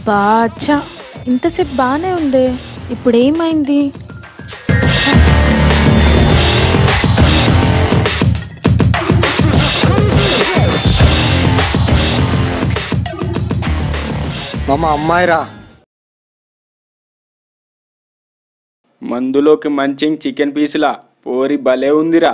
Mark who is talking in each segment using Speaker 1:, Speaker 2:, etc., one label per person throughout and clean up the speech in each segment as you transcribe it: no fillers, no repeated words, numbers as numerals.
Speaker 1: బాచా ఇంతసేపు బాగానే ఉంది, ఇప్పుడు ఏమైంది?
Speaker 2: అమ్మాయిరా
Speaker 3: మందులోకి మంచి చికెన్ పీసులా పోరి భలే ఉందిరా.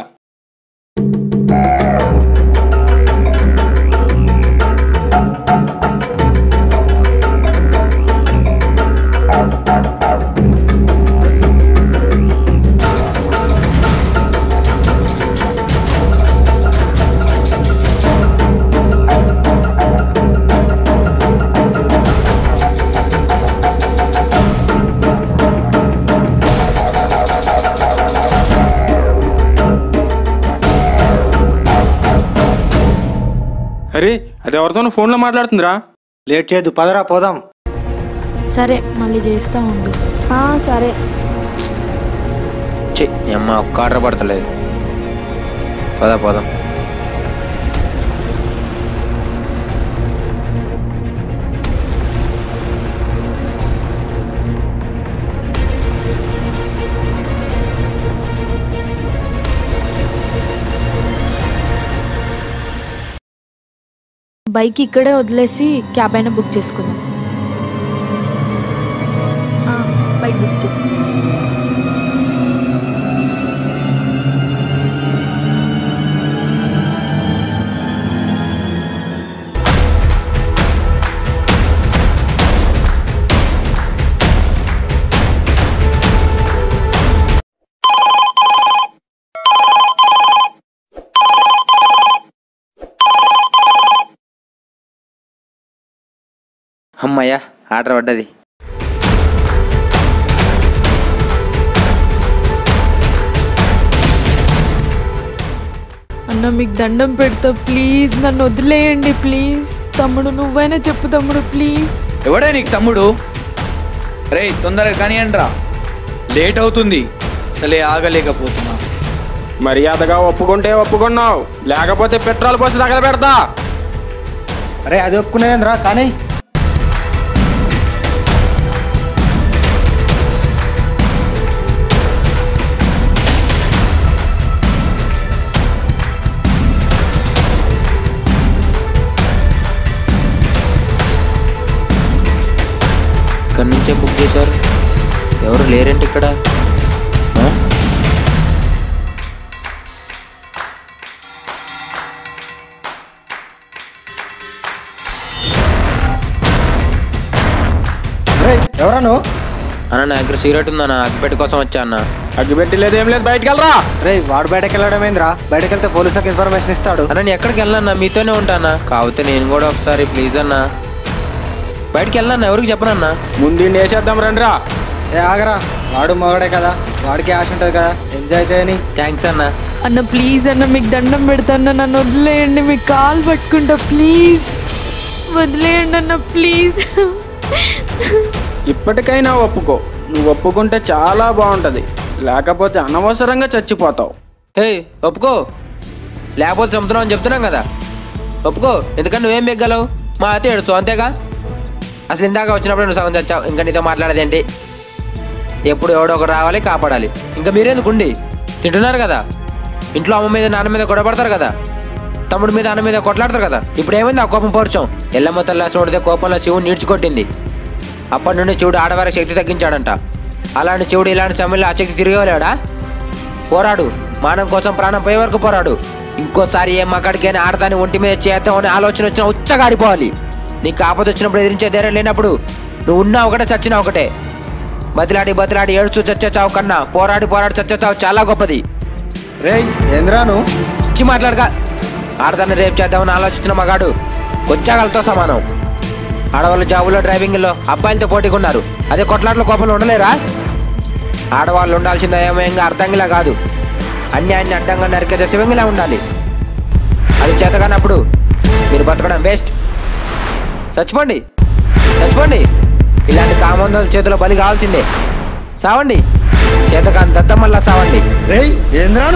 Speaker 3: అరే అది ఎవరితోనూ ఫోన్లో మాట్లాడుతుందిరా.
Speaker 2: లేట్ చేయదు, పదరా పోదాం.
Speaker 1: సరే మళ్ళీ చేస్తా ఉండు.
Speaker 4: సరే.
Speaker 5: అమ్మ ఒక్క ఆర్డర్ పడతలేదు, పోదాం.
Speaker 1: బైక్ ఇక్కడే వదిలేసి క్యాబ్ అయినా బుక్ చేసుకుందాం. బైక్ బుక్ చేద్దాం.
Speaker 5: అమ్మయ్యా ఆర్డర్ పడ్డది.
Speaker 1: అన్న మీకు దండం పెడతా, ప్లీజ్ నన్ను వదిలేయండి ప్లీజ్. తమ్ముడు నువ్వైనా చెప్పు తమ్ముడు ప్లీజ్.
Speaker 6: ఎవడే నీకు తమ్ముడు? రే తొందరగా కానియండిరా, లేట్ అవుతుంది. అసలే ఆగలేకపోతున్నా.
Speaker 3: మర్యాదగా ఒప్పుకుంటే ఒప్పుకున్నావు, లేకపోతే పెట్రోల్ పోసి తగలబెడతా.
Speaker 2: అరే అది ఒప్పుకునేంద్రా కానీ.
Speaker 5: ఇక్కడ నుంచే బుక్ చేశారు, ఎవరు లేరేంటి ఇక్కడ?
Speaker 2: ఎవరా నువ్వు?
Speaker 5: అన్న నా దగ్గర సిగరెట్ ఉందన్న, అగ్గిపెట్టి కోసం వచ్చా అన్న.
Speaker 3: అగ్గిపెట్టి లేదు ఏం లేదు, బయటకు వెళ్ళరా.
Speaker 2: రే వాడు బయటకు వెళ్ళడం ఏంద్రా? బయటకు వెళ్తే పోలీసులకు ఇన్ఫర్మేషన్ ఇస్తాడు.
Speaker 5: అన్న నేను ఎక్కడికి వెళ్ళాలన్నా మీతోనే ఉంటానా, కాకపోతే నేను కూడా ఒకసారి ప్లీజ్ అన్న బయటికి వెళ్ళాలన్నా, ఎవరికి చెప్పనన్నా.
Speaker 3: ముందు వేసేద్దాం రండిరా.
Speaker 2: ఏ ఆగరా, వాడు మగడే కదా, వాడికి ఆశ ఉంటుంది కదా, ఎంజాయ్ చేయని.
Speaker 5: థ్యాంక్స్ అన్న.
Speaker 1: అన్న ప్లీజ్ అన్న మీకు దండం పెడతాను, నన్ను వదిలేయండి, మీకు కాల్ పట్టుకుంటా ప్లీజ్, వదిలేయండి అన్న ప్లీజ్.
Speaker 3: ఇప్పటికైనా ఒప్పుకో, నువ్వు ఒప్పుకుంటే చాలా బాగుంటుంది, లేకపోతే అనవసరంగా చచ్చిపోతావు.
Speaker 5: హే ఒప్పుకో, లేకపోతే చంపుతున్నావు అని చెప్తున్నాం కదా. ఒప్పుకో, ఎందుకంటే నువ్వేం మిగ్గలవు, మా అతే ఏడుచు అంతేగా. అసలు ఇందాక వచ్చినప్పుడు నువ్వు సగం చచ్చావు, ఇంకా నీతో మాట్లాడేదేంటి? ఎప్పుడు ఎవడో ఒకరు రావాలి, కాపాడాలి. ఇంకా మీరెందుకుండి తింటున్నారు కదా, ఇంట్లో అమ్మ మీద నాన్న మీద గొడవపడతారు కదా, తమ్ముడి మీద అన్న మీద కొట్లాడతారు కదా. ఇప్పుడు ఏమైంది ఆ కోపం పౌరుషం? ఎల్లమ్మ తల్లి చూడితే కోపంలో శివుని నీడ్చుకొట్టింది. అప్పటి నుండి శివుడు ఆడవారికి శక్తి తగ్గించాడంట. అలాంటి శివుడు ఇలాంటి సమయంలో ఆ శక్తి తిరిగేవాలేడా? పోరాడు, మానం కోసం ప్రాణం పోయే వరకు పోరాడు. ఇంకోసారి ఏ మగాడికైనా ఆడదాన్ని ఒంటి మీద చేద్దామని ఆలోచన వచ్చినా ఉచ్చగా ఆడిపోవాలి. నీకు ఆపద వచ్చినప్పుడు ఎదిరించే ధైర్యం లేనప్పుడు నువ్వు ఉన్నా ఒకటే చచ్చినా ఒకటే. బతిలాడి ఏడుచు చచ్చావు కన్నా పోరాడి చచ్చావు చాలా గొప్పది.
Speaker 2: రే ఏంద్రాను
Speaker 5: ఇచ్చి మాట్లాడగా. ఆడదాన్ని రేపు చేద్దామని ఆలోచిస్తున్న మగాడు కొచ్చాగలతో సమానం. ఆడవాళ్ళు జాబులో డ్రైవింగ్లో అబ్బాయిలతో పోటీగా ఉన్నారు, అదే కొట్లాట్ల కోపంలో ఉండలేరా? ఆడవాళ్ళు ఉండాల్సింది అయమయంగా అర్థంగిలా కాదు, అన్యాయాన్ని అడ్డంగా నరికేసే శివంగిలా ఉండాలి. అది చేతగానప్పుడు మీరు బతకడం వేస్ట్. చచ్చిపోండి. ఇలాంటి కామందుల చేతిలో బలి కావాల్సిందే. సావండి, చేతకాని దత్తమల్లా సావండి.
Speaker 2: రేయ్ ఏంద్రాను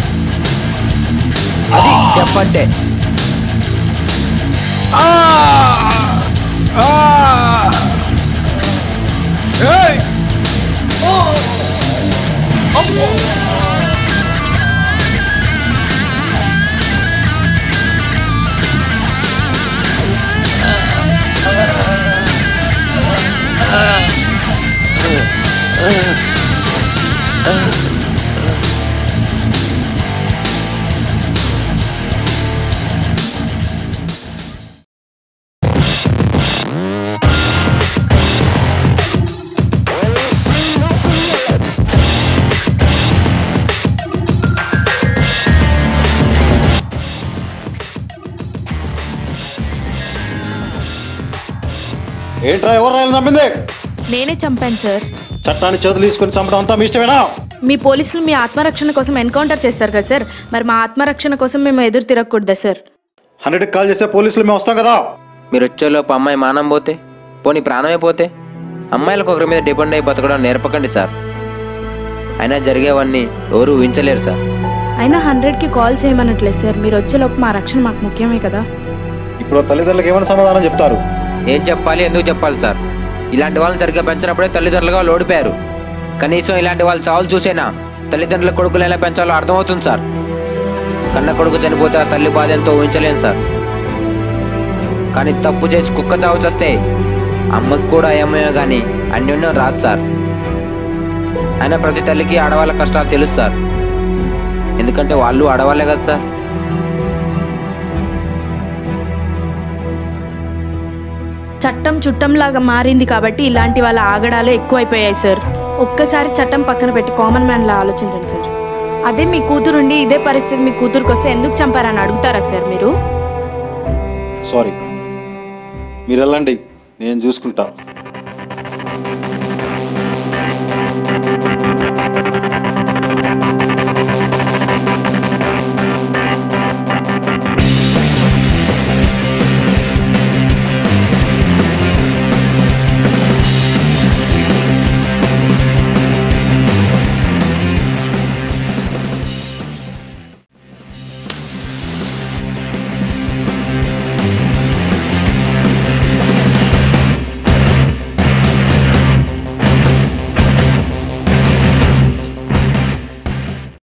Speaker 5: అది చెప్పంటే
Speaker 4: ఏంట్రా ఎవరు రాయలు చంపింది?
Speaker 1: నేనే చంపాను సార్.
Speaker 4: చట్టాన్ని చేతులు తీసుకొని చంపడం అంతా మీ ఇష్టమేనా?
Speaker 1: మీ పోలీసులు మీ ఆత్మరక్షణ కోసం ఎన్కౌంటర్ చేస్తారు కదా సార్, మరి మా ఆత్మరక్షణ కోసం మేము ఎదురు తిరగకూడదా సార్?
Speaker 4: 100కి కాల్ చేస్తే పోలీసులు మేము వస్తాం కదా.
Speaker 5: మీరు వచ్చేలోపు అమ్మాయి మానం పోతే, పోనీ ప్రాణమే పోతే, అమ్మాయిలకు ఒకరి మీద డిపెండ్ అయి బతకడం నేర్పకండి సార్. అయినా జరిగేవన్నీ ఎవరు ఊహించలేరు సార్.
Speaker 1: అయినా 100కి కాల్ చేయమనట్లేదు సార్. మీరు వచ్చేలోపు మా రక్షణ మాకు ముఖ్యమే కదా.
Speaker 4: ఇప్పుడు తల్లిదండ్రులకు ఏమైనా సమాధానం చెప్తారు?
Speaker 5: ఏం చెప్పాలి, ఎందుకు చెప్పాలి సార్? ఇలాంటి వాళ్ళని సరిగ్గా పెంచినప్పుడే తల్లిదండ్రులుగా వాళ్ళు ఓడిపోయారు. కనీసం ఇలాంటి వాళ్ళు చావులు చూసేనా తల్లిదండ్రుల కొడుకులు ఎలా పెంచాలో అర్థమవుతుంది సార్. కన్న కొడుకు చనిపోతే ఆ తల్లి బాధ ఎంతో ఊహించలేను సార్. కానీ తప్పు చేసి కుక్క చావు చేస్తే అమ్మకి కూడా ఏమయ్యో కానీ అన్యోన్యం రాదు సార్. అయినా ప్రతి తల్లికి ఆడవాళ్ళ కష్టాలు తెలుసు సార్. ఎందుకంటే వాళ్ళు ఆడవాళ్ళే కదా సార్.
Speaker 1: చట్టం చుట్టంలాగా మారింది కాబట్టి ఇలాంటి వాళ్ళ ఆగడాలు ఎక్కువైపోయాయి సార్. ఒక్కసారి చట్టం పక్కన పెట్టి కామన్ మ్యాన్లా ఆలోచించండి సార్. అదే మీ కూతురుండి ఇదే పరిస్థితి మీ కూతురుకి వస్తే ఎందుకు చంపారని అడుగుతారా సార్ మీరు?
Speaker 4: సారీ, మీరు వెళ్ళండి, నేను చూసుకుంటా.